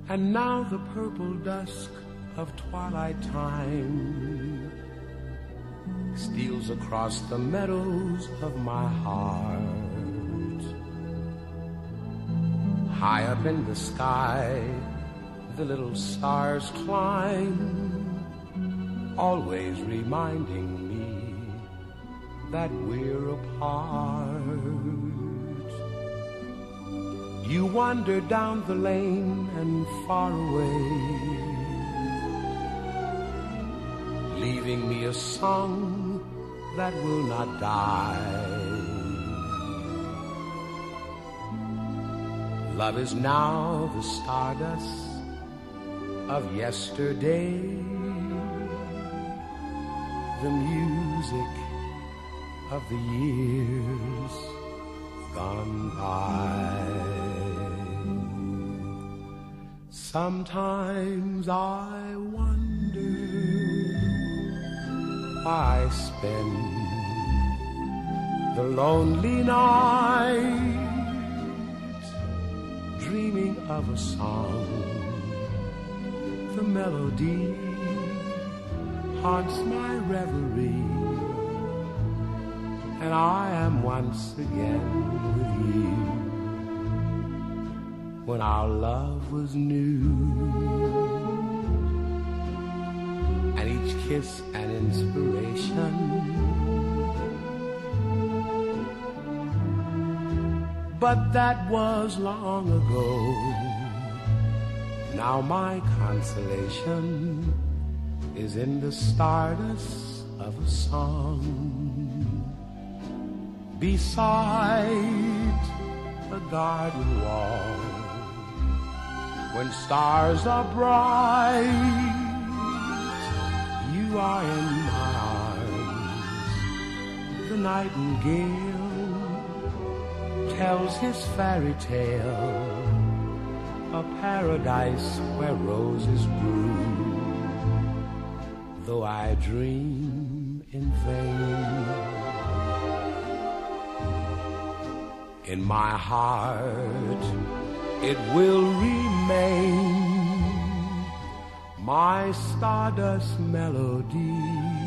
And now the purple dusk of twilight time steals across the meadows of my heart. High up in the sky, the little stars climb, always reminding me that we're apart. You wander down the lane and far away, leaving me a song that will not die. Love is now the stardust of yesterday, the music of the years gone by. Sometimes I wonder why I spend the lonely night dreaming of a song. The melody haunts my reverie, and I am once again with you when our love was new, and each kiss an inspiration. But that was long ago. Now my consolation is in the stardust of a song beside a garden wall. When stars are bright, you are in my arms. The nightingale tells his fairy tale, a paradise where roses grew. Though I dream in vain, in my heart it will remain, my stardust melody.